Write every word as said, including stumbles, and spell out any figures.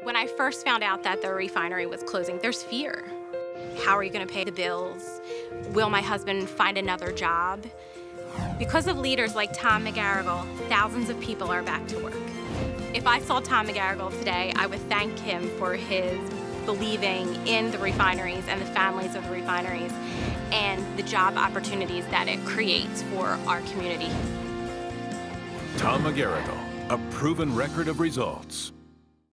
When I first found out that the refinery was closing, there's fear. How are you going to pay the bills? Will my husband find another job? Because of leaders like Tom McGarrigle, thousands of people are back to work. If I saw Tom McGarrigle today, I would thank him for his believing in the refineries and the families of the refineries and the job opportunities that it creates for our community. Tom McGarrigle, a proven record of results.